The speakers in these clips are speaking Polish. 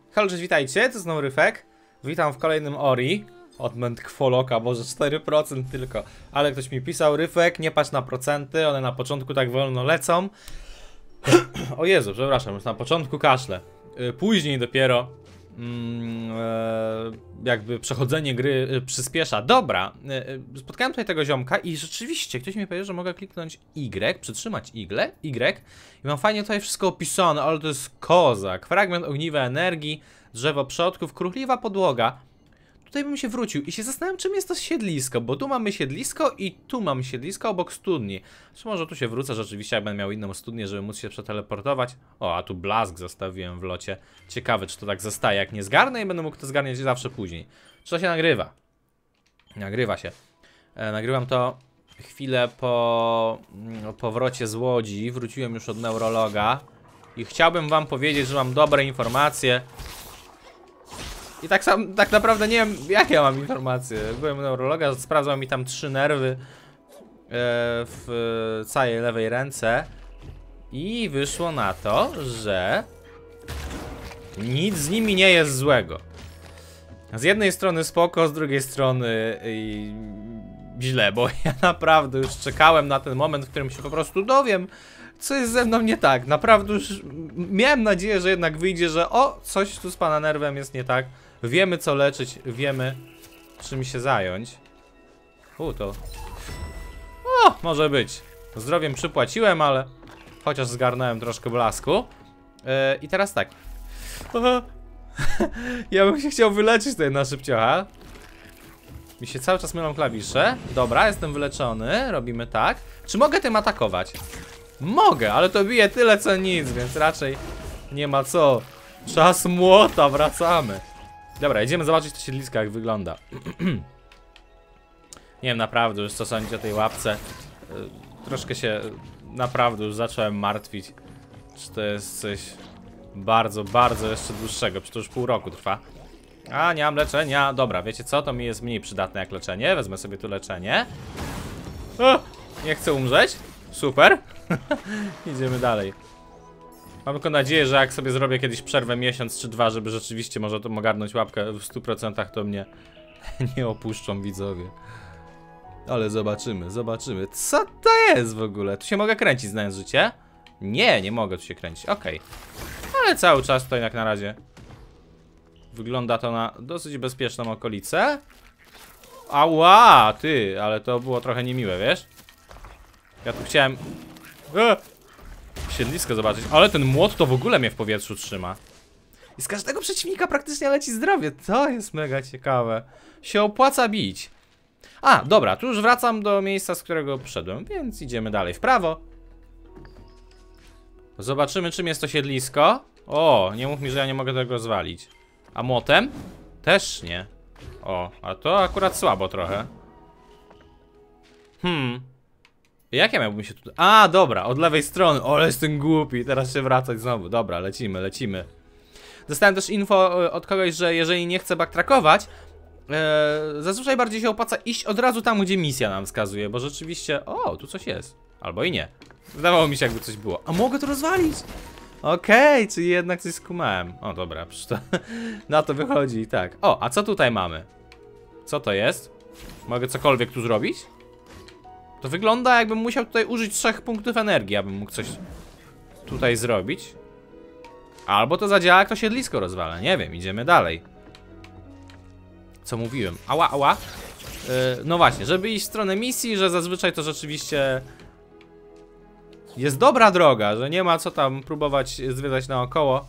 Halo, cześć, witajcie, to jest znowu Ryfek. Witam w kolejnym Ori. Odmęt Kwoloka, boże 4% tylko. Ale ktoś mi pisał, Ryfek, nie patrz na procenty, one na początku tak wolno lecą. O Jezu, przepraszam, już na początku kaszle. Później dopiero jakby przechodzenie gry przyspiesza. Dobra, spotkałem tutaj tego ziomka i rzeczywiście ktoś mi powiedział, że mogę kliknąć Y, przytrzymać Y i mam fajnie tutaj wszystko opisane, ale to jest kozak. Fragment ogniwa energii, drzewo przodków, kruchliwa podłoga. Tutaj bym się wrócił i się zastanawiam, czym jest to siedlisko, bo tu mamy siedlisko i tu mam siedlisko obok studni. Czy może tu się wrócę rzeczywiście, jak będę miał inną studnię, żeby móc się przeteleportować. O, a tu blask zostawiłem w locie. Ciekawe, czy to tak zostaje, jak nie zgarnę i będę mógł to zgarniać zawsze później. Czy to się nagrywa? Nagrywa się. Nagrywam to chwilę po powrocie z Łodzi. Wróciłem już od neurologa i chciałbym wam powiedzieć, że mam dobre informacje. I tak naprawdę nie wiem, jakie ja mam informacje. Byłem u neurologa, sprawdzał mi tam 3 nerwy w całej lewej ręce. I wyszło na to, że nic z nimi nie jest złego. Z jednej strony spoko, z drugiej strony źle, bo ja naprawdę już czekałem na ten moment, w którym się po prostu dowiem, co jest ze mną nie tak. Naprawdę już miałem nadzieję, że jednak wyjdzie, że o, coś tu z pana nerwem jest nie tak. Wiemy, co leczyć, wiemy, czym się zająć. To... O, może być. Zdrowiem przypłaciłem, ale chociaż zgarnąłem troszkę blasku. I teraz tak. Ja bym się chciał wyleczyć tutaj na szybciocha. Mi się cały czas mylą klawisze. Dobra, jestem wyleczony, robimy tak. Czy mogę tym atakować? Mogę, ale to bije tyle co nic, więc raczej nie ma co. Czas młota, wracamy. Dobra, idziemy zobaczyć to siedlisko, jak wygląda. Nie wiem naprawdę już co sądzić o tej łapce. Troszkę się naprawdę już zacząłem martwić. Czy to jest coś bardzo, bardzo jeszcze dłuższego. Przecież to już pół roku trwa. A, nie mam leczenia. Dobra, wiecie co? To mi jest mniej przydatne jak leczenie. Wezmę sobie tu leczenie. O, nie chcę umrzeć. Super. Idziemy dalej. Mam tylko nadzieję, że jak sobie zrobię kiedyś przerwę miesiąc czy 2, żeby rzeczywiście może to ogarnąć łapkę w 100%, to mnie nie opuszczą widzowie. Ale zobaczymy, zobaczymy. Co to jest w ogóle? Tu się mogę kręcić, znając życie? Nie, nie mogę tu się kręcić, okej. Ale cały czas tutaj jak na razie wygląda to na dosyć bezpieczną okolicę. Ała, ty, ale to było trochę niemiłe, wiesz? Ja tu chciałem siedlisko zobaczyć, ale ten młot to w ogóle mnie w powietrzu trzyma. I z każdego przeciwnika praktycznie leci zdrowie. To jest mega ciekawe. Się opłaca bić. A, dobra, tu już wracam do miejsca, z którego przyszedłem, więc idziemy dalej w prawo. Zobaczymy, czym jest to siedlisko. O, nie mów mi, że ja nie mogę tego zwalić. A młotem? Też nie. O, a to akurat słabo trochę. Jak ja miałbym się tutaj... A, dobra, od lewej strony. O, ale jestem głupi, teraz się wracać znowu. Dobra, lecimy, lecimy. Dostałem też info od kogoś, że jeżeli nie chcę backtrackować, zazwyczaj bardziej się opłaca iść od razu tam, gdzie misja nam wskazuje, bo rzeczywiście... O, tu coś jest. Albo i nie. Wydawało mi się, jakby coś było. A mogę to rozwalić? Okej, czyli jednak coś skumałem. O, dobra, przecież to... Na to wychodzi i tak. O, a co tutaj mamy? Co to jest? Mogę cokolwiek tu zrobić? To wygląda, jakbym musiał tutaj użyć 3 punktów energii, abym mógł coś tutaj zrobić. Albo to zadziała, jak to siedlisko rozwala. Nie wiem, idziemy dalej. Co mówiłem? Ała, ała. No właśnie, żeby iść w stronę misji, że zazwyczaj to rzeczywiście jest dobra droga, że nie ma co tam próbować zwiedzać naokoło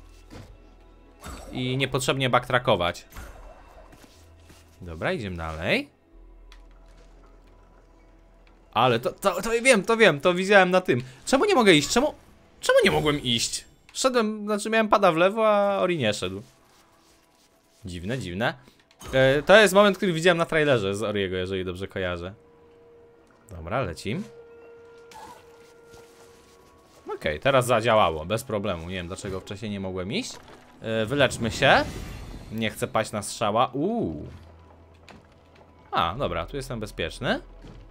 i niepotrzebnie backtrackować. Dobra, idziemy dalej. Ale to wiem, to widziałem na tym. Czemu nie mogę iść? Czemu nie mogłem iść? Szedłem, znaczy miałem pada w lewo, a Ori nie szedł. Dziwne, dziwne. To jest moment, który widziałem na trailerze z Oriego, jeżeli dobrze kojarzę. Dobra, lecim. Okej, teraz zadziałało, bez problemu. Nie wiem, dlaczego wcześniej nie mogłem iść. Wyleczmy się. Nie chcę paść na strzała. A, dobra, tu jestem bezpieczny.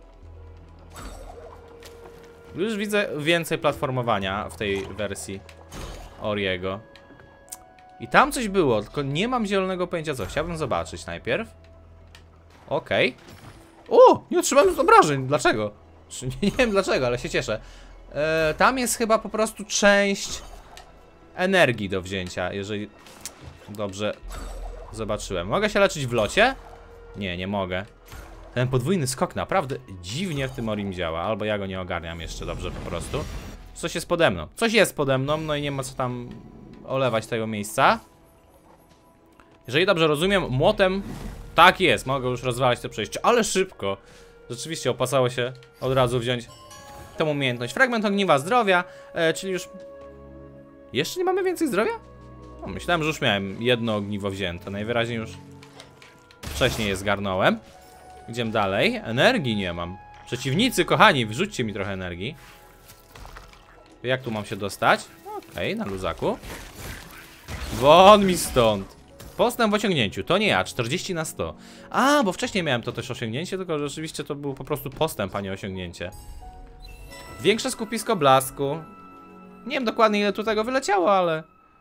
Już widzę więcej platformowania w tej wersji Oriego. I tam coś było, tylko nie mam zielonego pojęcia co. Chciałbym zobaczyć najpierw. Okej. O! Nie otrzymałem obrażeń. Dlaczego? Nie wiem dlaczego, ale się cieszę. Tam jest chyba po prostu część energii do wzięcia, jeżeli dobrze zobaczyłem. Mogę się leczyć w locie? Nie, nie mogę. Ten podwójny skok naprawdę dziwnie w tym Orim działa. Albo ja go nie ogarniam jeszcze dobrze po prostu. Coś jest pode mną. Coś jest pode mną, no i nie ma co tam olewać tego miejsca. Jeżeli dobrze rozumiem, młotem tak jest. Mogę już rozwalać to przejście, ale szybko. Rzeczywiście opłacało się od razu wziąć tą umiejętność. Fragment ogniwa zdrowia, czyli już... Jeszcze nie mamy więcej zdrowia? No, myślałem, że już miałem jedno ogniwo wzięte. Najwyraźniej już wcześniej je zgarnąłem. Idziemy dalej. Energii nie mam. Przeciwnicy, kochani, wrzućcie mi trochę energii. Jak tu mam się dostać? Okej, na luzaku. Won mi stąd. Postęp w osiągnięciu. To nie ja, 40/100. A, bo wcześniej miałem to też osiągnięcie, tylko rzeczywiście to był po prostu postęp, a nie osiągnięcie. Większe skupisko blasku. Nie wiem dokładnie ile tu tego wyleciało, ale...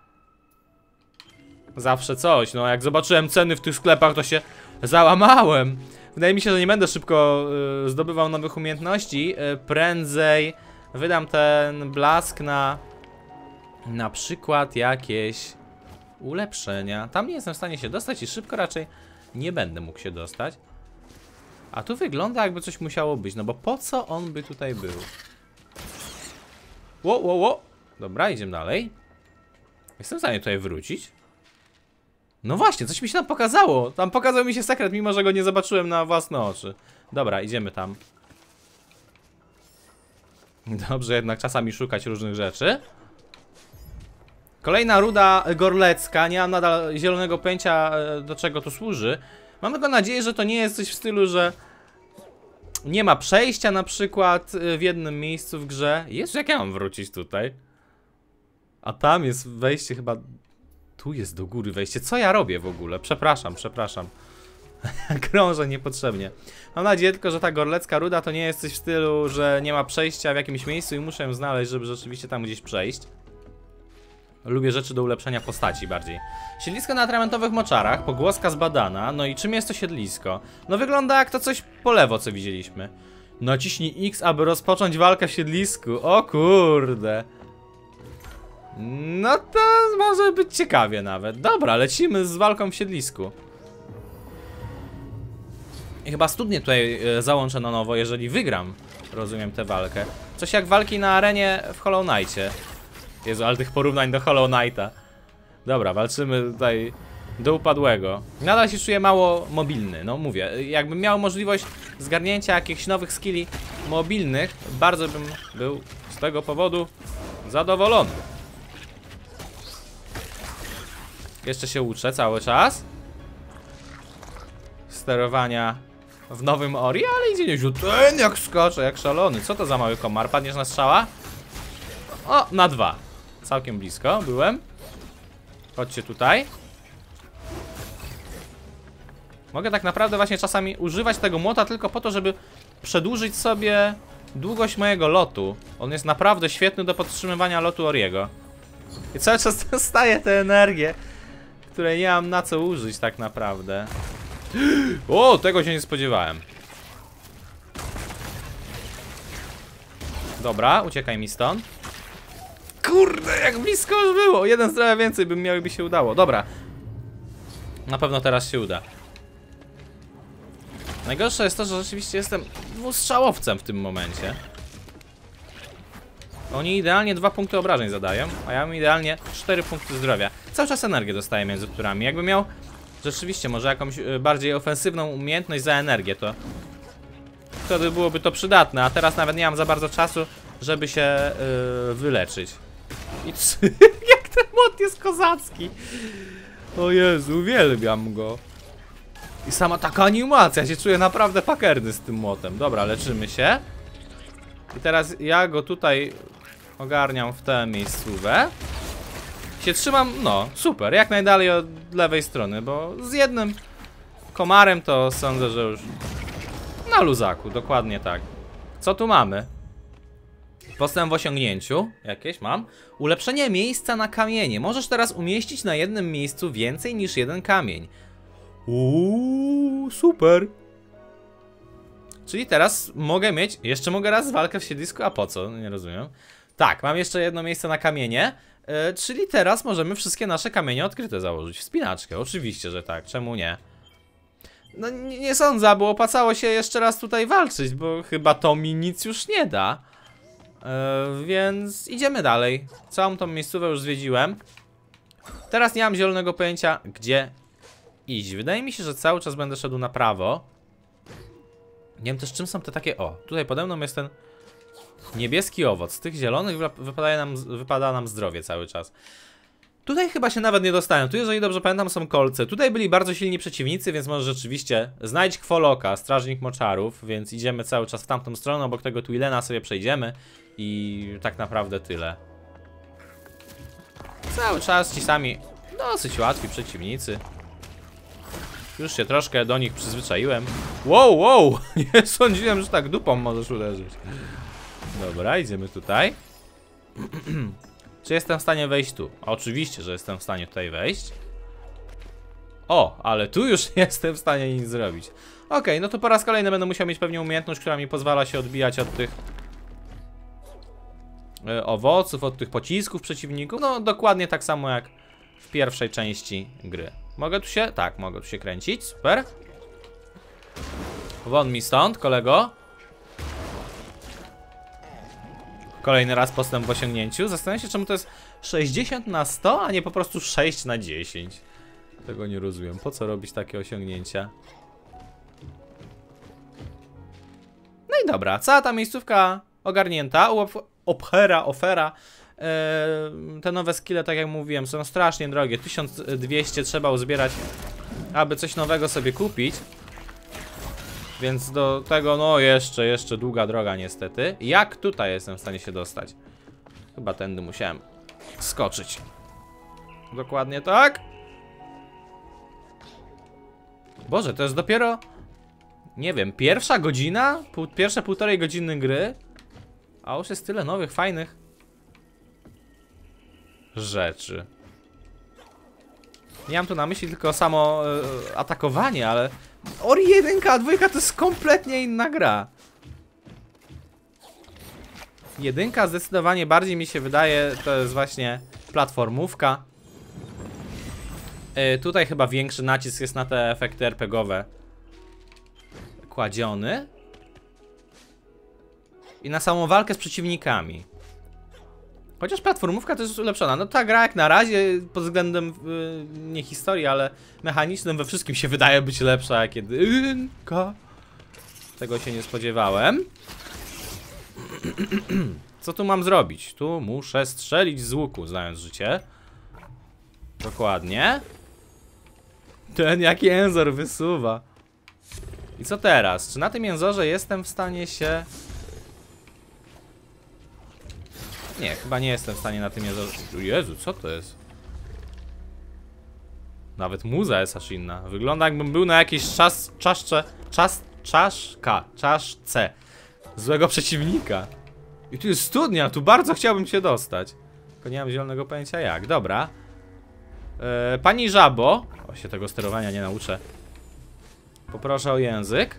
Zawsze coś, no jak zobaczyłem ceny w tych sklepach, to się załamałem. Wydaje mi się, że nie będę szybko zdobywał nowych umiejętności. Prędzej wydam ten blask na przykład jakieś ulepszenia. Tam nie jestem w stanie się dostać i szybko raczej nie będę mógł się dostać. A tu wygląda jakby coś musiało być, no bo po co on by tutaj był? Ło. Dobra, idziemy dalej. Jestem w stanie tutaj wrócić. No właśnie, coś mi się tam pokazało. Tam pokazał mi się sekret, mimo że go nie zobaczyłem na własne oczy. Dobra, idziemy tam. Dobrze, jednak czasami szukać różnych rzeczy. Kolejna ruda gorlecka. Nie mam nadal zielonego pojęcia, do czego to służy. Mam tylko nadzieję, że to nie jest coś w stylu, że nie ma przejścia na przykład w jednym miejscu w grze. Jezu, jak ja mam wrócić tutaj? A tam jest wejście chyba... Tu jest do góry wejście. Co ja robię w ogóle? Przepraszam. Krążę niepotrzebnie. Mam nadzieję tylko, że ta gorlecka ruda to nie jest coś w stylu, że nie ma przejścia w jakimś miejscu i muszę ją znaleźć, żeby rzeczywiście tam gdzieś przejść. Lubię rzeczy do ulepszenia postaci bardziej. Siedlisko na atramentowych moczarach, pogłoska zbadana. No i czym jest to siedlisko? No wygląda jak to coś po lewo, co widzieliśmy. Naciśnij X, aby rozpocząć walkę w siedlisku. O kurde. No to może być ciekawie nawet. Dobra, lecimy z walką w siedlisku. I chyba studnię tutaj załączę na nowo, jeżeli wygram, rozumiem, tę walkę. Coś jak walki na arenie w Hollow Knightie. Jezu, ale tych porównań do Hollow Knighta. Dobra, walczymy tutaj do upadłego. Nadal się czuję mało mobilny, no mówię. Jakbym miał możliwość zgarnięcia jakichś nowych skilli mobilnych, bardzo bym był z tego powodu zadowolony. Jeszcze się uczę cały czas sterowania w nowym Ori, ale idzie nieźle. Ten jak skacze, jak szalony. Co to za mały komar? Padniesz na strzała? O, na 2. Całkiem blisko byłem. Chodźcie tutaj. Mogę tak naprawdę właśnie czasami używać tego młota tylko po to, żeby przedłużyć sobie długość mojego lotu. On jest naprawdę świetny do podtrzymywania lotu Oriego. I cały czas dostaję tę energię, której nie mam na co użyć tak naprawdę. O, tego się nie spodziewałem. Dobra, uciekaj mi stąd. Kurde, jak blisko już było. Jeden zdrowia więcej bym miał i by się udało. Dobra. Na pewno teraz się uda. Najgorsze jest to, że rzeczywiście jestem dwustrzałowcem w tym momencie. Oni idealnie 2 punkty obrażeń zadają, a ja mam idealnie 4 punkty zdrowia. Cały czas energię dostaję między turami. Jakbym miał rzeczywiście może jakąś bardziej ofensywną umiejętność za energię, to wtedy byłoby to przydatne, a teraz nawet nie mam za bardzo czasu, żeby się wyleczyć. I jak ten mod jest kozacki. O Jezu, uwielbiam go. I sama taka animacja, się czuję naprawdę pakerny z tym młotem. Dobra, leczymy się. I teraz ja go tutaj ogarniam w tę miejscówę. Się trzymam, no, super, jak najdalej od lewej strony, bo z jednym komarem to sądzę, że już na luzaku, dokładnie tak. Co tu mamy? Postęp w osiągnięciu. Jakieś mam. Ulepszenie miejsca na kamienie. Możesz teraz umieścić na jednym miejscu więcej niż jeden kamień. Super. Czyli teraz mogę mieć... Jeszcze mogę raz walkę w siedlisku, a po co? Nie rozumiem. Tak, mam jeszcze jedno miejsce na kamienie. Czyli teraz możemy wszystkie nasze kamienie odkryte założyć. Wspinaczkę, oczywiście, że tak. Czemu nie? No nie sądzę, bo opłacało się jeszcze raz tutaj walczyć, bo chyba to mi nic już nie da. Więc idziemy dalej. Całą tą miejscówkę już zwiedziłem. Teraz nie mam zielonego pojęcia, gdzie iść. Wydaje mi się, że cały czas będę szedł na prawo. Nie wiem też, czym są te takie... O, tutaj pode mną jest ten niebieski owoc. Z tych zielonych wypada nam zdrowie cały czas. Tutaj chyba się nawet nie dostałem. Tu, jeżeli dobrze pamiętam, są kolce. Tutaj byli bardzo silni przeciwnicy, więc może rzeczywiście znajdź Kwoloka, strażnik moczarów. Więc idziemy cały czas w tamtą stronę. Obok tego Twilena sobie przejdziemy. I tak naprawdę tyle. Cały czas ci sami dosyć łatwi przeciwnicy. Już się troszkę do nich przyzwyczaiłem. Wow! Nie sądziłem, że tak dupą możesz uderzyć. Dobra, idziemy tutaj. Czy jestem w stanie wejść tu? Oczywiście, że jestem w stanie tutaj wejść. O, ale tu już nie jestem w stanie nic zrobić. Okej, no to po raz kolejny będę musiał mieć pewnie umiejętność, która mi pozwala się odbijać od tych owoców, od tych pocisków przeciwników. No, dokładnie tak samo jak w pierwszej części gry. Mogę tu się? Tak, mogę tu się kręcić, super. Won mi stąd, kolego. Kolejny raz postęp w osiągnięciu. Zastanawiam się, czemu to jest 60 na 100, a nie po prostu 6 na 10. Tego nie rozumiem. Po co robić takie osiągnięcia? No i dobra, cała ta miejscówka ogarnięta. Ofera. Te nowe skille, tak jak mówiłem, są strasznie drogie. 1200 trzeba uzbierać, aby coś nowego sobie kupić. Więc do tego, no jeszcze długa droga niestety. Jak tutaj jestem w stanie się dostać? Chyba tędy musiałem skoczyć. Dokładnie tak. Boże, to jest dopiero, nie wiem, pierwsza godzina? Pierwsze półtorej godziny gry? A już jest tyle nowych, fajnych rzeczy. Nie mam tu na myśli tylko samo atakowanie, ale Ori 1, a 2 to jest kompletnie inna gra. Jedynka zdecydowanie bardziej mi się wydaje, to jest właśnie platformówka. Tutaj chyba większy nacisk jest na te efekty RPGowe kładziony. I na samą walkę z przeciwnikami. Chociaż platformówka też jest ulepszona. No ta gra jak na razie pod względem nie historii, ale mechanicznym we wszystkim się wydaje być lepsza jak jedynka. Tego się nie spodziewałem. Co tu mam zrobić? Tu muszę strzelić z łuku, znając życie. Dokładnie. Ten jak jęzor wysuwa. I co teraz? Czy na tym jęzorze jestem w stanie się... Nie, chyba nie jestem w stanie na tym jęzorze... Jezu, co to jest? Nawet muza jest aż inna. Wygląda jakbym był na jakiejś czaszce złego przeciwnika. I tu jest studnia, tu bardzo chciałbym się dostać. Tylko nie mam zielonego pojęcia jak. Dobra. Pani Żabo. O, się tego sterowania nie nauczę. Poproszę o język.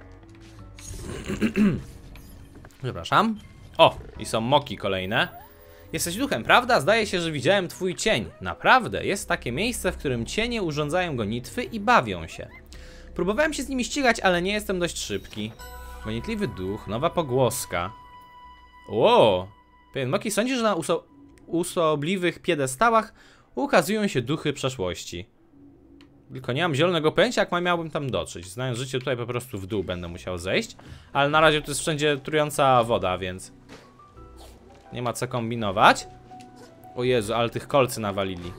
Przepraszam. O, i są moki kolejne. Jesteś duchem, prawda? Zdaje się, że widziałem twój cień. Naprawdę, jest takie miejsce, w którym cienie urządzają gonitwy i bawią się. Próbowałem się z nimi ścigać, ale nie jestem dość szybki. Gonitliwy duch, nowa pogłoska. Ło! Pewien moki sądzi, że na osobliwych piedestałach ukazują się duchy przeszłości. Tylko nie mam zielonego pojęcia, jak miałbym tam dotrzeć. Znając życie, tutaj po prostu w dół będę musiał zejść. Ale na razie to jest wszędzie trująca woda, więc nie ma co kombinować. O Jezu, ale tych kolcy nawalili.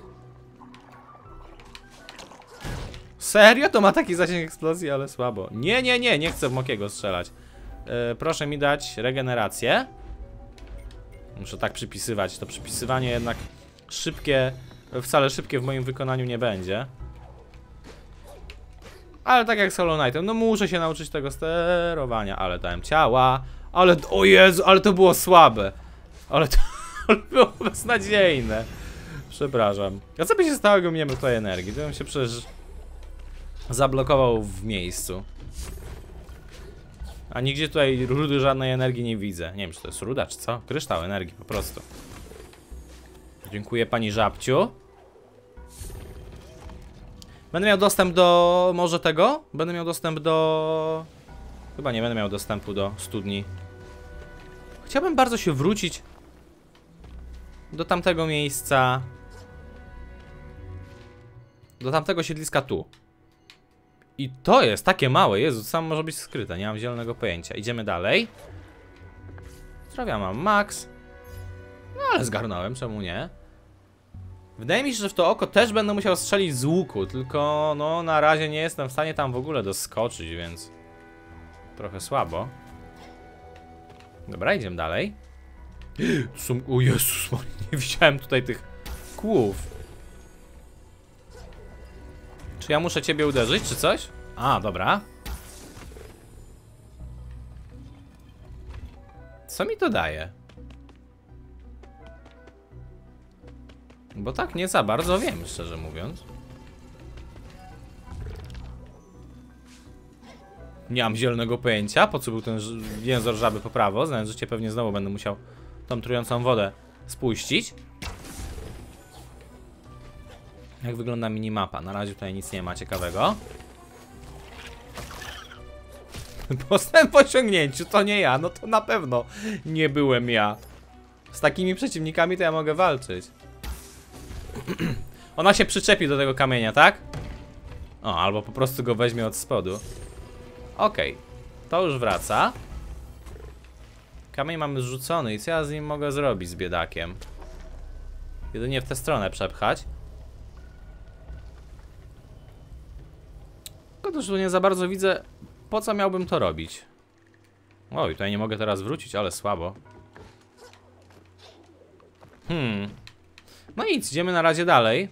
Serio? To ma taki zasięg eksplozji, ale słabo. Nie chcę w mokiego strzelać. Proszę mi dać regenerację. Muszę tak przypisywać. To przypisywanie jednak szybkie, wcale szybkie w moim wykonaniu nie będzie. Ale tak jak z Hollow Knightem, no muszę się nauczyć tego sterowania. Ale dałem ciała. Ale, o Jezu, ale to było słabe. Ale to ale było beznadziejne. Przepraszam. A co by się stało, gdybym nie miał tej energii? To bym się przecież zablokował w miejscu. A nigdzie tutaj rudy żadnej energii nie widzę. Nie wiem, czy to jest ruda, czy co? Kryształ energii po prostu. Dziękuję pani żabciu. Będę miał dostęp do... może tego? Będę miał dostęp do... Chyba nie będę miał dostępu do studni. Chciałbym bardzo się wrócić do tamtego miejsca. Do tamtego siedliska tu. I to jest takie małe, Jezu, sam może być skryte, nie mam zielonego pojęcia. Idziemy dalej. Zdrowia mam max. No ale zgarnąłem, czemu nie? Wydaje mi się, że w to oko też będę musiał strzelić z łuku, tylko no na razie nie jestem w stanie tam w ogóle doskoczyć, więc trochę słabo. Dobra, idziemy dalej. Tu są... O Jezus, nie widziałem tutaj tych kłów. Czy ja muszę ciebie uderzyć, czy coś? A, dobra. Co mi to daje? Bo tak nie za bardzo wiem, szczerze mówiąc. Nie mam zielonego pojęcia, po co był ten język żaby po prawo. Znając życie, pewnie znowu będę musiał tą trującą wodę spuścić. Jak wygląda minimapa? Na razie tutaj nic nie ma ciekawego. Postęp po osiągnięciu, to nie ja, no to na pewno nie byłem ja. Z takimi przeciwnikami to ja mogę walczyć. Ona się przyczepi do tego kamienia, tak? O, albo po prostu go weźmie od spodu. Okej, to już wraca. Kamień mamy zrzucony i co ja z nim mogę zrobić, z biedakiem? Jedynie w tę stronę przepchać. Tylko też tu nie za bardzo widzę, po co miałbym to robić. Oj, tutaj nie mogę teraz wrócić, ale słabo. No nic, idziemy na razie dalej.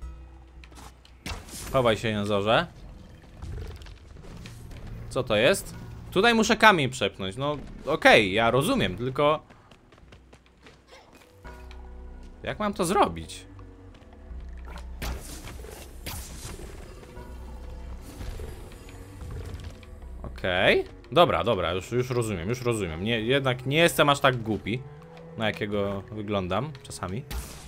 Chowaj się, jęzorze. Co to jest? Tutaj muszę kamień przepchnąć. No okej, ja rozumiem, tylko... Jak mam to zrobić? Okej. Dobra, dobra, już rozumiem, Nie, jednak nie jestem aż tak głupi, na jakiego wyglądam czasami.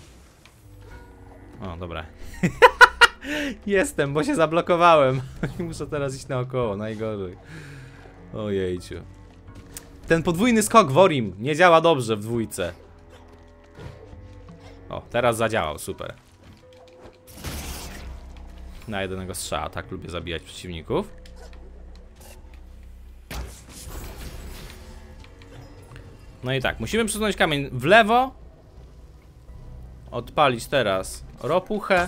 O, dobra. Jestem, bo się zablokowałem. I muszę teraz iść naokoło, najgorzej. Ojejciu. Ten podwójny skok Worim nie działa dobrze w dwójce. O, teraz zadziałał, super. Na jednego strzała, tak lubię zabijać przeciwników. No i tak, musimy przesunąć kamień w lewo. Odpalić teraz ropuchę.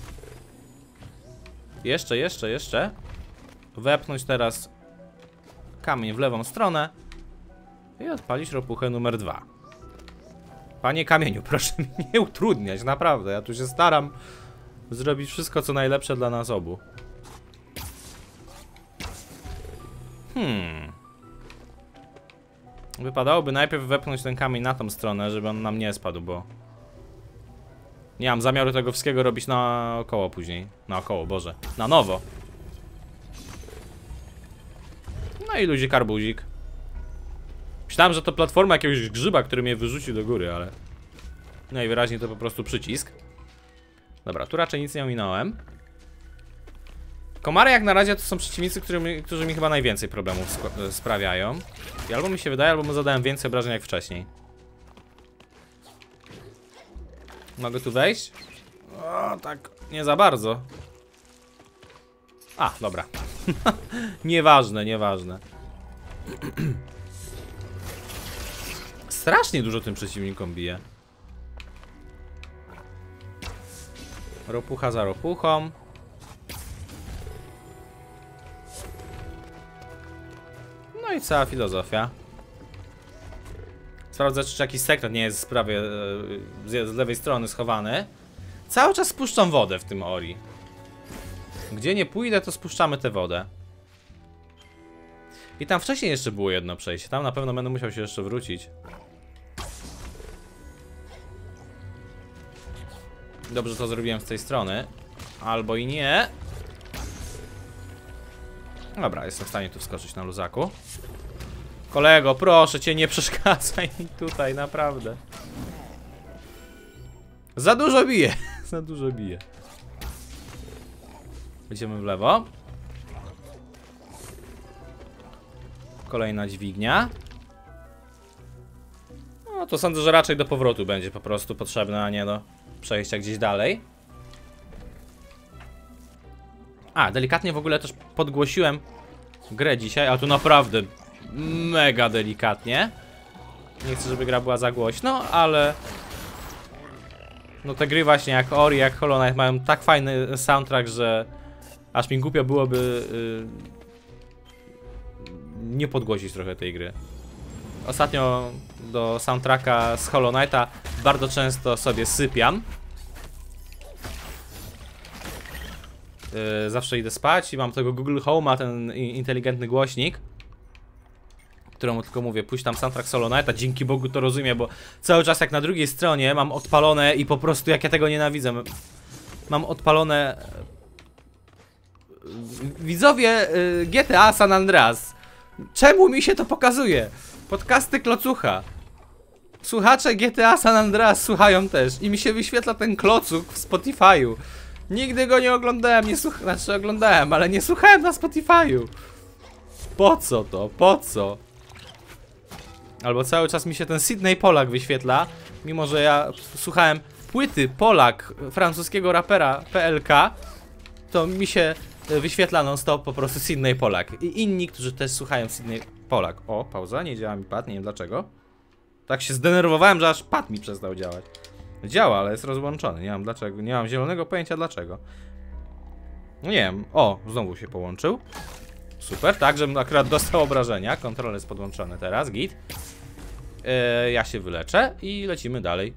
Jeszcze. Wepchnąć teraz kamień w lewą stronę. I odpalić ropuchę numer 2. Panie kamieniu, proszę mi nie utrudniać, naprawdę. Ja tu się staram zrobić wszystko, co najlepsze dla nas obu. Wypadałoby najpierw wepchnąć ten kamień na tą stronę, żeby on nam nie spadł, bo... Nie mam zamiaru tego wszystkiego robić naokoło później. Naokoło, Boże. Na nowo. No i luzik arbuzik. Myślałem, że to platforma jakiegoś grzyba, który mnie wyrzuci do góry, ale... Najwyraźniej to po prostu przycisk. Dobra, tu raczej nic nie ominąłem. Komary jak na razie to są przeciwnicy, którzy mi chyba najwięcej problemów sprawiają. I albo mi się wydaje, albo mu zadałem więcej obrażeń jak wcześniej. Mogę tu wejść? O, tak, nie za bardzo. A, dobra. Nieważne. Strasznie dużo tym przeciwnikom bije. Ropucha za ropuchą. No i cała filozofia. Sprawdzę, czy jakiś sekret nie jest z prawej, z lewej strony schowany. Cały czas spuszczam wodę w tym Ori. Gdzie nie pójdę, to spuszczamy tę wodę. I tam wcześniej jeszcze było jedno przejście. Tam na pewno będę musiał się jeszcze wrócić. Dobrze to zrobiłem z tej strony. Albo i nie. Dobra, jestem w stanie tu wskoczyć na luzaku. Kolego, proszę cię, nie przeszkadzaj mi tutaj, naprawdę. Za dużo bije. Za dużo bije. Idziemy w lewo. Kolejna dźwignia. No to sądzę, że raczej do powrotu będzie po prostu potrzebne, a nie do przejścia gdzieś dalej. A, delikatnie w ogóle też podgłosiłem grę dzisiaj, a tu naprawdę mega delikatnie. Nie chcę, żeby gra była za głośno, ale no te gry właśnie jak Ori, jak Hollow Knight mają tak fajny soundtrack, że aż mi głupio byłoby nie podgłosić trochę tej gry. Ostatnio do soundtracka z Hollow Knighta bardzo często sobie sypiam. Zawsze idę spać i mam tego Google Home'a, ten inteligentny głośnik, któremu tylko mówię, pójść tam soundtrack Hollow Knighta, dzięki Bogu to rozumiem, bo cały czas jak na drugiej stronie mam odpalone i po prostu jak ja tego nienawidzę, mam odpalone widzowie GTA San Andreas. Czemu mi się to pokazuje? Podcasty klocucha. Słuchacze GTA San Andreas słuchają też i mi się wyświetla ten klocuch w Spotify'u. Nigdy go nie oglądałem, znaczy oglądałem, ale nie słuchałem na Spotify'u. Po co to? Po co? Albo cały czas mi się ten Sydney Polak wyświetla, mimo że ja słuchałem płyty Polak francuskiego rapera PLK, to mi się wyświetla non stop po prostu Sydney Polak. I inni, którzy też słuchają Sydney Polak. O, pauza, nie działa mi pad, nie wiem dlaczego. Tak się zdenerwowałem, że aż pad mi przestał działać. Działa, ale jest rozłączony, nie mam dlaczego, nie mam zielonego pojęcia dlaczego. No nie wiem, o, znowu się połączył. Super, tak, żebym akurat dostał obrażenia. Kontroler jest podłączony teraz, git. Ja się wyleczę i lecimy dalej.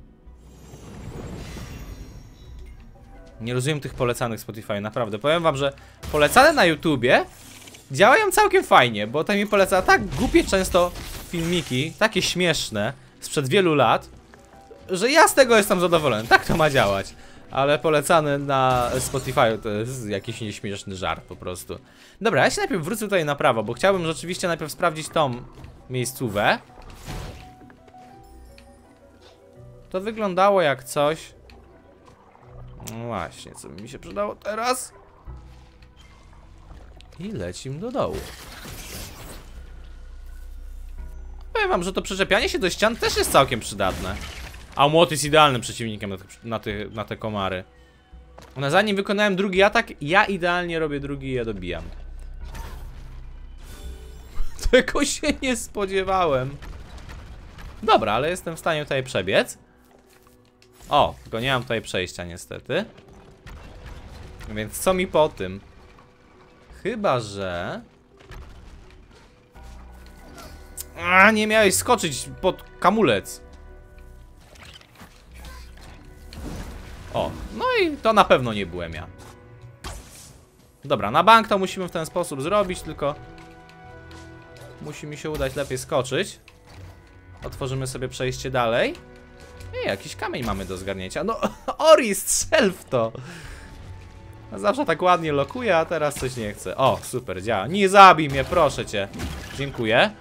Nie rozumiem tych polecanych Spotify, naprawdę. Powiem wam, że polecane na YouTubie działają całkiem fajnie, bo to mi poleca tak głupie często filmiki, takie śmieszne, sprzed wielu lat, że ja z tego jestem zadowolony. Tak to ma działać. Ale polecany na Spotify to jest jakiś nieśmieszny żart po prostu. Dobra, ja się najpierw wrócę tutaj na prawo, bo chciałbym rzeczywiście najpierw sprawdzić tą miejscówę. To wyglądało jak coś. No właśnie, co by mi się przydało teraz? I lecimy do dołu. Powiem wam, że to przyczepianie się do ścian też jest całkiem przydatne. A młot jest idealnym przeciwnikiem na te komary. Zanim wykonałem drugi atak, ja idealnie robię drugi i je dobijam. Tego się nie spodziewałem. Dobra, ale jestem w stanie tutaj przebiec. O, tylko nie mam tutaj przejścia niestety. Więc co mi po tym? Chyba, że... A, nie miałeś skoczyć pod kamulec. O, no i to na pewno nie byłem ja. Dobra, na bank to musimy w ten sposób zrobić, tylko musi mi się udać lepiej skoczyć. Otworzymy sobie przejście dalej. I jakiś kamień mamy do zgarnięcia. No, Ori, strzel w to! Zawsze tak ładnie lokuje, a teraz coś nie chce. O, super, działa. Nie zabij mnie, proszę cię. Dziękuję.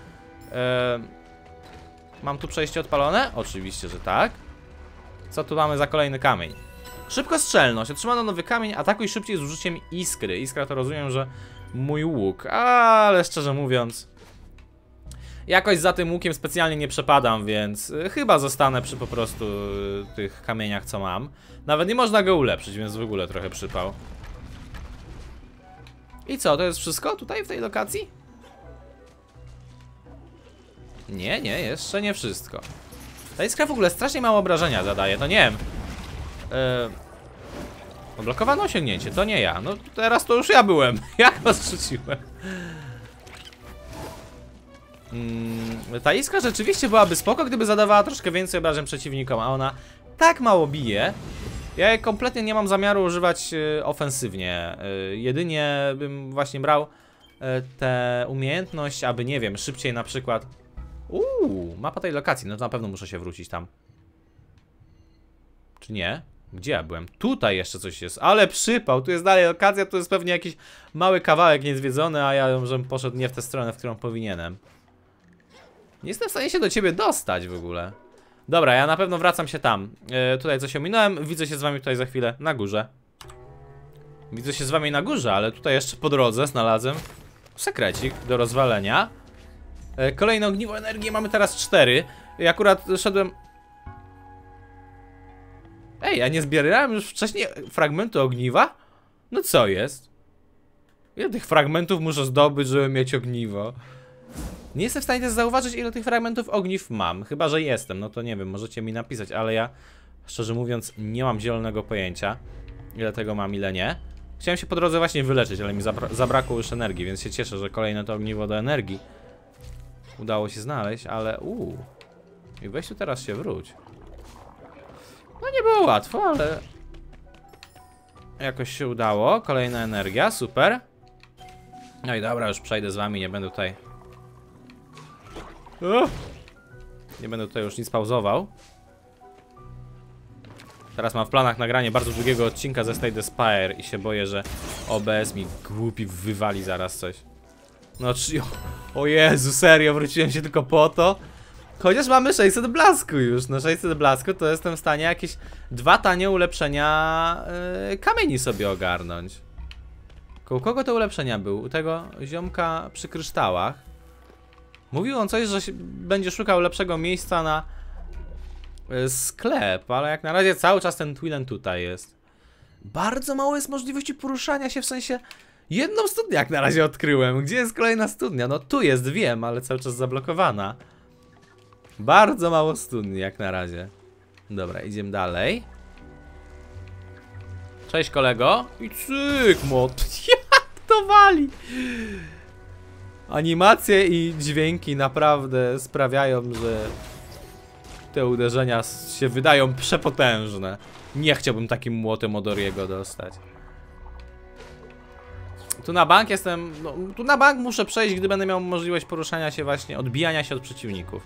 Mam tu przejście odpalone? Oczywiście, że tak. Co tu mamy za kolejny kamień? Szybkostrzelność. Otrzymano nowy kamień. Atakuj szybciej z użyciem iskry. Iskra to rozumiem, że mój łuk. Ale szczerze mówiąc, jakoś za tym łukiem specjalnie nie przepadam, więc chyba zostanę przy po prostu tych kamieniach, co mam. Nawet nie można go ulepszyć, więc w ogóle trochę przypał. I co, to jest wszystko tutaj w tej lokacji? Nie, nie, jeszcze nie wszystko. Ta iskra w ogóle strasznie mało obrażenia zadaje, to nie wiem. Odblokowano osiągnięcie, to nie ja. No teraz to już ja byłem. Jak was rzuciłem? Ta iskra rzeczywiście byłaby spoko, gdyby zadawała troszkę więcej obrażeń przeciwnikom, a ona tak mało bije. Ja jej kompletnie nie mam zamiaru używać ofensywnie. Jedynie bym właśnie brał tę umiejętność, aby, nie wiem, szybciej na przykład... mapa tej lokacji, no to na pewno muszę się wrócić tam. Czy nie? Gdzie ja byłem? Tutaj jeszcze coś jest, ale przypał, tu jest dalej lokacja, tu jest pewnie jakiś mały kawałek niezwiedzony, a ja żebym poszedł nie w tę stronę, w którą powinienem. Nie jestem w stanie się do ciebie dostać w ogóle. Dobra, ja na pewno wracam się tam. Tutaj coś ominąłem, widzę się z wami tutaj za chwilę na górze. Widzę się z wami na górze, ale tutaj jeszcze po drodze znalazłem sekrecik do rozwalenia. Kolejne ogniwo energii, mamy teraz 4. I akurat szedłem... Ej, ja nie zbierałem już wcześniej fragmentu ogniwa? No co jest? Ile tych fragmentów muszę zdobyć, żeby mieć ogniwo? Nie jestem w stanie też zauważyć, ile tych fragmentów ogniw mam. Chyba że jestem, no to nie wiem, możecie mi napisać, ale ja, szczerze mówiąc, nie mam zielonego pojęcia, ile tego mam, ile nie. Chciałem się po drodze właśnie wyleczyć, ale mi zabrakło już energii, więc się cieszę, że kolejne to ogniwo do energii udało się znaleźć, ale i weź tu teraz się wróć. No nie było łatwo, ale jakoś się udało. Kolejna energia, super. No i dobra, już przejdę z wami, nie będę tutaj... Nie będę tutaj już nic pauzował. Teraz mam w planach nagranie bardzo długiego odcinka ze Slay the Spire i się boję, że OBS mi głupi wywali zaraz coś. No o Jezu, serio, wróciłem się tylko po to. Chociaż mamy 600 blasku już, no 600 blasku to jestem w stanie jakieś 2 tanie ulepszenia kamieni sobie ogarnąć. Koło kogo te ulepszenia były? U tego ziomka przy kryształach. Mówił on coś, że będzie szukał lepszego miejsca na sklep, ale jak na razie cały czas ten Twillen tutaj jest. Bardzo mało jest możliwości poruszania się, w sensie jedną studnię jak na razie odkryłem. Gdzie jest kolejna studnia? No tu jest, wiem, ale cały czas zablokowana. Bardzo mało studni jak na razie. Dobra, idziemy dalej. Cześć kolego. I cyk, mod. Jak to wali? Animacje i dźwięki naprawdę sprawiają, że te uderzenia się wydają przepotężne. Nie chciałbym takim młotem od Oriego dostać. Tu na bank jestem... No, tu na bank muszę przejść, gdy będę miał możliwość poruszania się właśnie, odbijania się od przeciwników.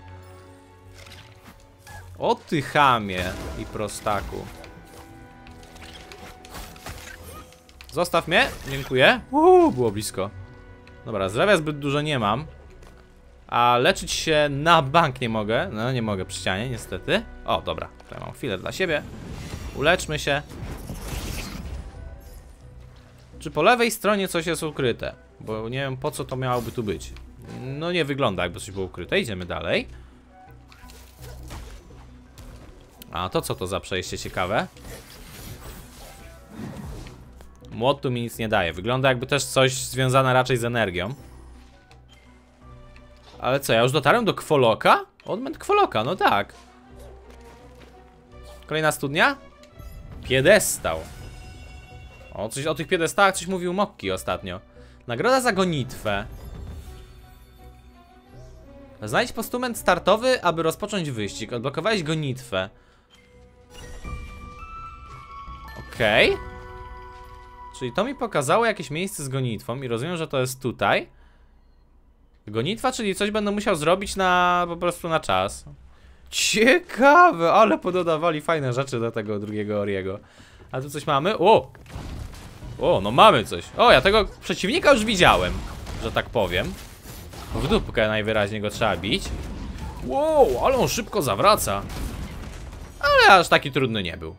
O ty chamie i prostaku. Zostaw mnie, dziękuję. Było blisko. Dobra, zdrowia zbyt dużo nie mam. A leczyć się na bank nie mogę. No nie mogę przy ścianie niestety. O, dobra, tutaj mam chwilę dla siebie. Uleczmy się. Czy po lewej stronie coś jest ukryte? Bo nie wiem po co to miałoby tu być. No nie wygląda jakby coś było ukryte. Idziemy dalej. A to co to za przejście ciekawe? Młot tu mi nic nie daje. Wygląda jakby też coś związane raczej z energią. Ale co, ja już dotarłem do Kwoloka? Odmęt Kwoloka, no tak. Kolejna studnia? Piedestał. O, coś o tych piedestałach coś mówił Mokki ostatnio. Nagroda za gonitwę. Znajdź postument startowy, aby rozpocząć wyścig. Odblokowałeś gonitwę. Okej. Czyli to mi pokazało jakieś miejsce z gonitwą i rozumiem, że to jest tutaj. Gonitwa, czyli coś będę musiał zrobić na po prostu na czas. Ciekawe, ale pododawali fajne rzeczy do tego drugiego Oriego. A tu coś mamy? O, no mamy coś. O, ja tego przeciwnika już widziałem, że tak powiem. W dupkę najwyraźniej go trzeba bić. Wow, ale on szybko zawraca. Ale aż taki trudny nie był.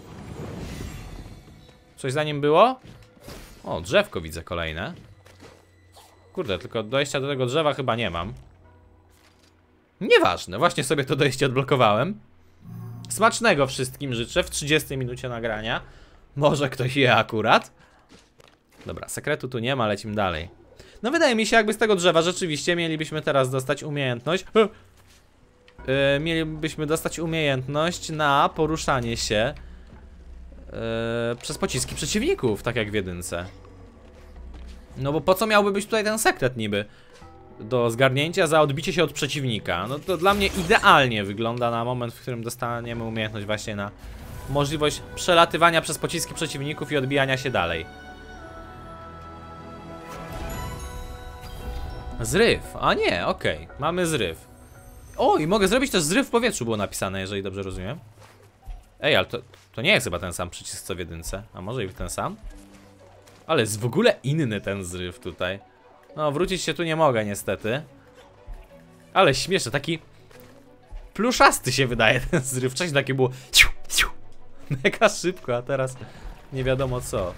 Coś za nim było? O, drzewko widzę kolejne. Kurde, tylko dojścia do tego drzewa chyba nie mam. Nieważne, właśnie sobie to dojście odblokowałem. Smacznego wszystkim życzę w 30 minucie nagrania. Może ktoś je akurat. Dobra, sekretu tu nie ma, lecimy dalej. No wydaje mi się, jakby z tego drzewa rzeczywiście mielibyśmy teraz dostać umiejętność. Mielibyśmy dostać umiejętność na poruszanie się przez pociski przeciwników, tak jak w jedynce. No bo po co miałby być tutaj ten sekret niby? Do zgarnięcia za odbicie się od przeciwnika. No to dla mnie idealnie wygląda na moment, w którym dostaniemy umiejętność właśnie na możliwość przelatywania przez pociski przeciwników i odbijania się dalej. Zryw, a nie, okej, mamy zryw. O, i mogę zrobić też zryw w powietrzu, było napisane, jeżeli dobrze rozumiem. Ej, ale to nie jest chyba ten sam przycisk co w jedynce. A może i ten sam? Ale jest w ogóle inny ten zryw tutaj. No, wrócić się tu nie mogę niestety. Ale śmieszne, taki pluszasty się wydaje ten zryw. Wcześniej takie było mega szybko, a teraz nie wiadomo co.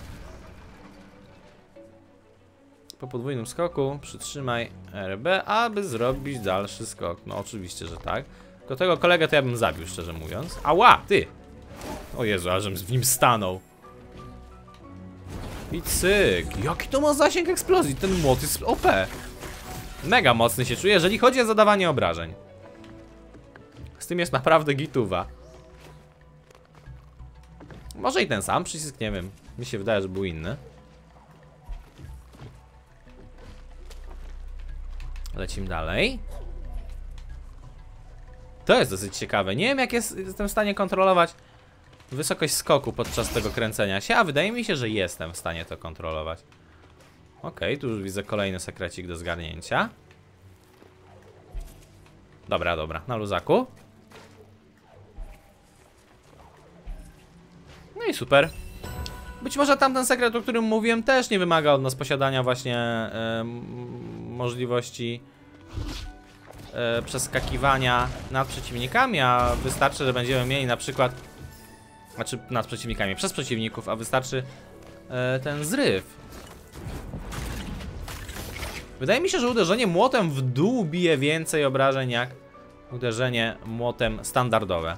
Po podwójnym skoku przytrzymaj RB, aby zrobić dalszy skok. No oczywiście, że tak. Tylko tego kolegę to ja bym zabił, szczerze mówiąc. Ała, ty! O Jezu, ażem w nim stanął. I cyk. Jaki to ma zasięg eksplozji? Ten młot jest OP. Mega mocny się czuje, jeżeli chodzi o zadawanie obrażeń. Z tym jest naprawdę gituwa. Może i ten sam przycisk, nie wiem. Mi się wydaje, że był inny. Lecimy dalej. To jest dosyć ciekawe. Nie wiem, jak jestem w stanie kontrolować wysokość skoku podczas tego kręcenia się, a wydaje mi się, że jestem w stanie to kontrolować. Okej, tu już widzę kolejny sekrecik do zgarnięcia. Dobra, dobra, na luzaku. No i super. Być może tamten sekret, o którym mówiłem, też nie wymaga od nas posiadania właśnie możliwości przeskakiwania nad przeciwnikami, a wystarczy, że będziemy mieli na przykład, znaczy nad przeciwnikami, przez przeciwników, a wystarczy ten zryw. Wydaje mi się, że uderzenie młotem w dół bije więcej obrażeń jak uderzenie młotem standardowe.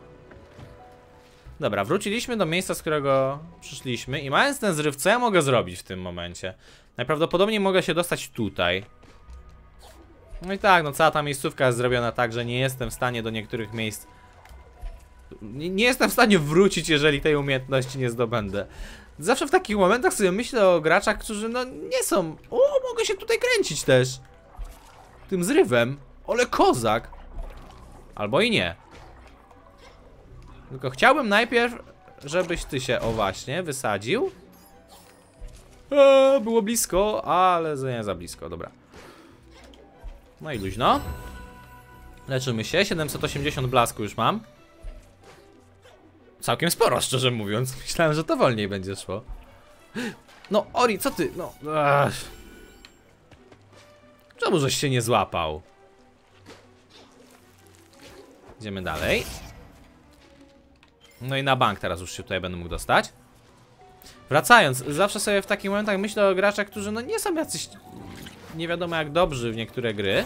Dobra, wróciliśmy do miejsca, z którego przyszliśmy i mając ten zryw, co ja mogę zrobić w tym momencie? Najprawdopodobniej mogę się dostać tutaj. No i tak, no cała ta miejscówka jest zrobiona tak, że nie jestem w stanie do niektórych miejsc... Nie jestem w stanie wrócić, jeżeli tej umiejętności nie zdobędę. Zawsze w takich momentach sobie myślę o graczach, którzy no nie są... O, mogę się tutaj kręcić też. Tym zrywem. Ale kozak. Albo i nie. Tylko chciałbym najpierw, żebyś ty się, o właśnie, wysadził. Było blisko, ale nie za blisko, dobra. No i luźno. Leczymy się, 780 blasku już mam. Całkiem sporo, szczerze mówiąc. Myślałem, że to wolniej będzie szło. No, Ori, co ty? No, czemu żeś się nie złapał? Idziemy dalej. No i na bank teraz już się tutaj będę mógł dostać. Wracając, zawsze sobie w takich momentach myślę o graczach, którzy no nie są jacyś nie wiadomo jak dobrzy w niektóre gry.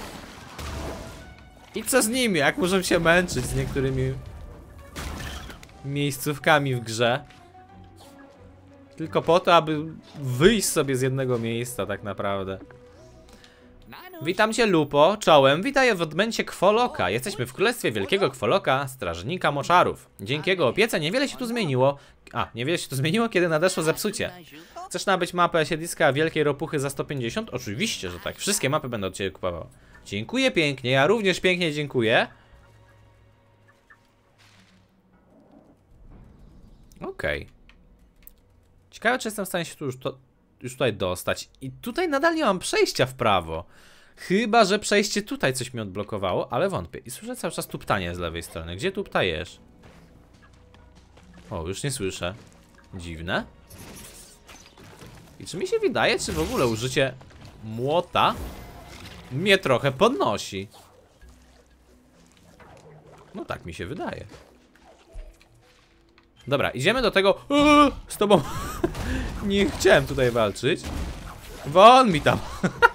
I co z nimi? Jak możemy się męczyć z niektórymi miejscówkami w grze? Tylko po to, aby wyjść sobie z jednego miejsca tak naprawdę. Witam cię, Lupo, czołem, witaj w odmęcie Kwoloka. Jesteśmy w królestwie wielkiego Kwoloka, strażnika moczarów. Dzięki jego opiece niewiele się tu zmieniło. Niewiele się tu zmieniło, kiedy nadeszło zepsucie. Chcesz nabyć mapę siedliska wielkiej ropuchy za 150? Oczywiście, że tak. Wszystkie mapy będę od ciebie kupował. Dziękuję pięknie, ja również pięknie dziękuję. Okej. Ciekawe, czy jestem w stanie się tu już tutaj dostać. I tutaj nadal nie mam przejścia w prawo. Chyba że przejście tutaj coś mi odblokowało, ale wątpię. I słyszę cały czas tuptanie z lewej strony. Gdzie tuptajesz? O, już nie słyszę. Dziwne. I czy mi się wydaje, czy w ogóle użycie młota mnie trochę podnosi? No tak mi się wydaje. Dobra, idziemy do tego... z tobą nie chciałem tutaj walczyć. Won mi tam.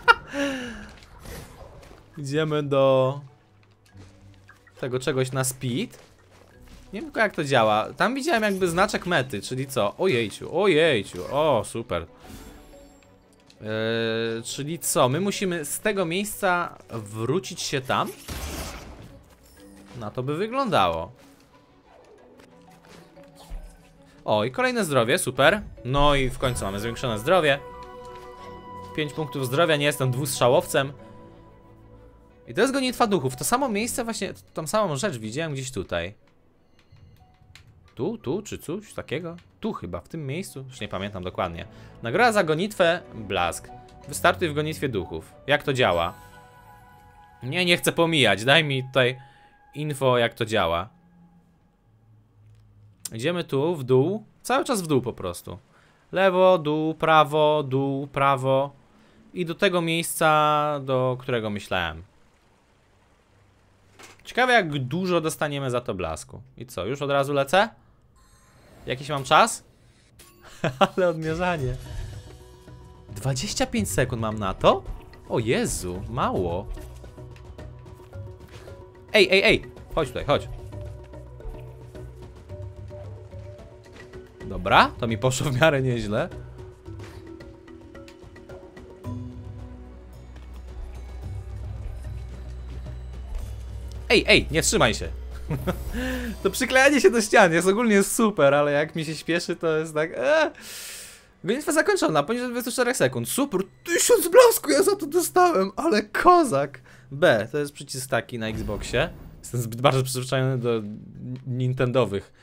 Idziemy do tego czegoś na speed. Nie wiem tylko jak to działa. Tam widziałem jakby znaczek mety, czyli co? Ojejciu, ojejciu, o super. Czyli co? My musimy z tego miejsca wrócić się tam? Na to by wyglądało. O, i kolejne zdrowie, super. No i w końcu mamy zwiększone zdrowie. 5 punktów zdrowia, nie jestem dwustrzałowcem. I to jest gonitwa duchów. To samo miejsce właśnie, tą samą rzecz widziałem gdzieś tutaj. Tu, czy coś takiego? Tu chyba, w tym miejscu, już nie pamiętam dokładnie. Nagroda za gonitwę, blask. Wystartuj w gonitwie duchów. Jak to działa? Nie chcę pomijać, daj mi tutaj info, jak to działa. Idziemy tu, w dół, cały czas w dół po prostu. Lewo, dół, prawo. I do tego miejsca, do którego myślałem. Ciekawe, jak dużo dostaniemy za to blasku. I co, już od razu lecę? Jakiś mam czas? Ale odmierzanie. 25 sekund mam na to? O Jezu, mało. Ej, chodź tutaj, chodź. Dobra, to mi poszło w miarę nieźle. Ej, nie trzymaj się. To przyklejanie się do ścian jest ogólnie super, ale jak mi się śpieszy, to jest tak... Gonitwa zakończona, poniżej 24 sekund. Super, 1000 blasku ja za to dostałem, ale kozak. B, to jest przycisk taki na Xboxie. Jestem zbyt bardzo przyzwyczajony do nintendowych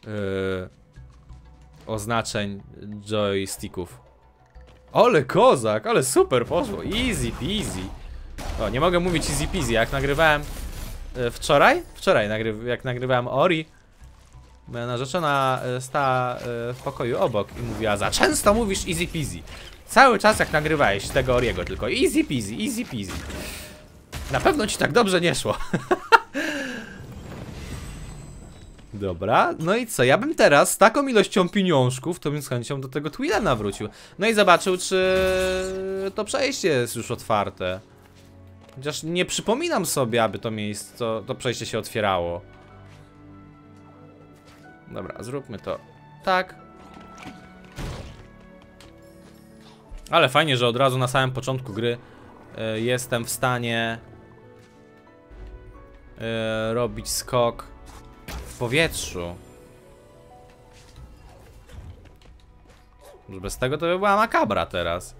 oznaczeń joysticków. Ale kozak, ale super poszło. Easy peasy. O, nie mogę mówić easy peasy, jak nagrywałem wczoraj, jak nagrywałem Ori, moja narzeczona stała w pokoju obok i mówiła: za często mówisz easy peasy. Cały czas jak nagrywałeś tego Oriego, tylko easy peasy. Na pewno ci tak dobrze nie szło. Dobra, no i co? Ja bym teraz z taką ilością pieniążków, to bym z chęcią do tego Twilena wrócił. No i zobaczył, czy to przejście jest już otwarte. Chociaż nie przypominam sobie, aby to miejsce, to przejście się otwierało. Dobra, zróbmy to tak. Ale fajnie, że od razu na samym początku gry jestem w stanie robić skok w powietrzu. Bez tego to by była makabra teraz.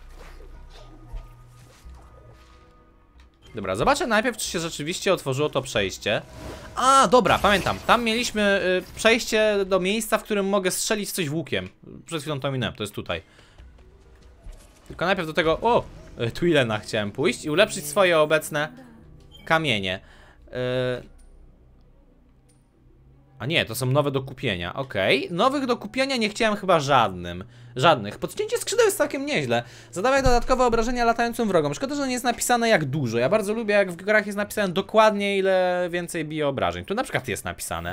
Dobra, zobaczę najpierw, czy się rzeczywiście otworzyło to przejście. A, dobra, pamiętam. Tam mieliśmy przejście do miejsca, w którym mogę strzelić coś w łukiem. Przed chwilą to minąłem, to jest tutaj. Tylko najpierw do tego... O! Twilena chciałem pójść i ulepszyć swoje obecne kamienie. A nie, to są nowe do kupienia, okej. Nowych do kupienia nie chciałem chyba żadnych. Podcięcie skrzydeł jest całkiem nieźle. Zadawaj dodatkowe obrażenia latającym wrogom. Szkoda, że nie jest napisane jak dużo. Ja bardzo lubię, jak w grach jest napisane dokładnie, ile więcej bije obrażeń. Tu na przykład jest napisane.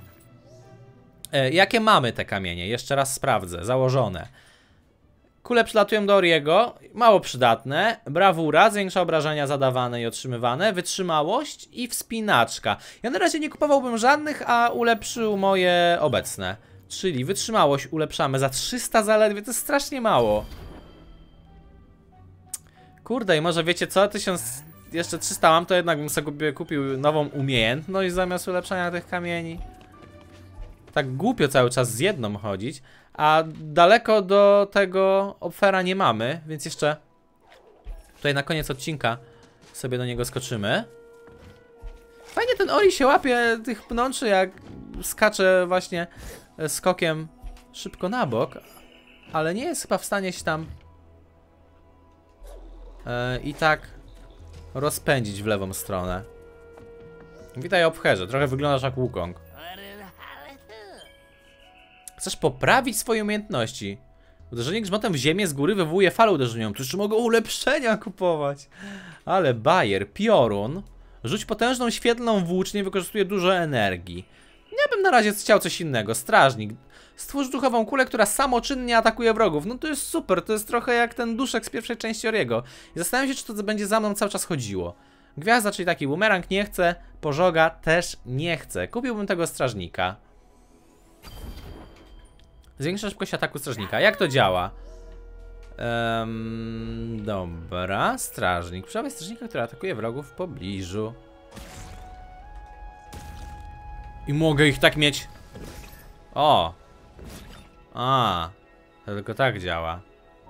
Jakie mamy te kamienie? Jeszcze raz sprawdzę. Założone. Kule przylatują do Oriego, mało przydatne. Brawura, zwiększa obrażenia zadawane i otrzymywane. Wytrzymałość i wspinaczka. Ja na razie nie kupowałbym żadnych, a ulepszył moje obecne. Czyli wytrzymałość ulepszamy za 300 zaledwie, to jest strasznie mało. Kurde, i może wiecie co? 1000, jeszcze 300 mam, to jednak bym sobie kupił nową umiejętność zamiast ulepszania tych kamieni. Tak głupio cały czas z jedną chodzić. A daleko do tego Opfera nie mamy, więc jeszcze tutaj na koniec odcinka sobie do niego skoczymy. Fajnie ten Ori się łapie tych pnączy, jak skacze właśnie skokiem szybko na bok, ale nie jest chyba w stanie się tam i tak rozpędzić w lewą stronę. Witaj, Opferze, trochę wyglądasz jak Wukong. Chcesz poprawić swoje umiejętności. Uderzenie grzmotem w ziemię z góry wywołuje falę uderzeniową. Tu jeszcze mogą ulepszenia kupować. Ale bajer, piorun. Rzuć potężną świetlną włócznię, wykorzystuje dużo energii. Ja bym na razie chciał coś innego. Strażnik. Stwórz duchową kulę, która samoczynnie atakuje wrogów. No to jest super, to jest trochę jak ten duszek z pierwszej części Oriego. I zastanawiam się, czy to będzie za mną cały czas chodziło. Gwiazda, czyli taki bumerang, nie chcę. Pożoga też nie chcę. Kupiłbym tego strażnika. Zwiększa szybkość ataku strażnika. Jak to działa? Dobra, strażnik. Przewaj strażnika, który atakuje wrogów w pobliżu. I mogę ich tak mieć. O! A, to tylko tak działa.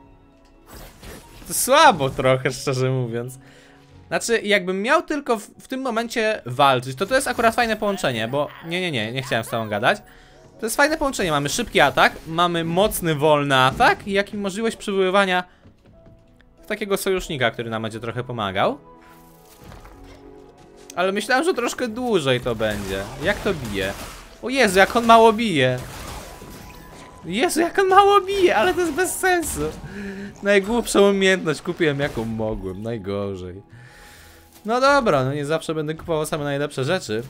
To słabo trochę, szczerze mówiąc. Znaczy, jakbym miał tylko w tym momencie walczyć, to jest akurat fajne połączenie, bo... Nie chciałem z tobą gadać. To jest fajne połączenie, mamy szybki atak, mamy mocny, wolny atak, jak i możliwość przywoływania takiego sojusznika, który nam będzie trochę pomagał. Ale myślałem, że troszkę dłużej to będzie. Jak to bije? O Jezu, jak on mało bije. Jezu, jak on mało bije, ale to jest bez sensu. Najgłupszą umiejętność kupiłem jaką mogłem, najgorzej. No dobra, no nie zawsze będę kupował same najlepsze rzeczy.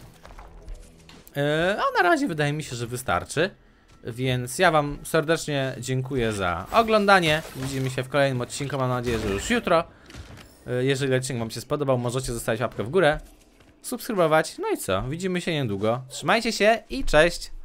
A na razie wydaje mi się, że wystarczy. Więc ja wam serdecznie dziękuję za oglądanie. Widzimy się w kolejnym odcinku, mam nadzieję, że już jutro. Jeżeli odcinek wam się spodobał, możecie zostawić łapkę w górę, subskrybować, no i co? Widzimy się niedługo. Trzymajcie się i cześć!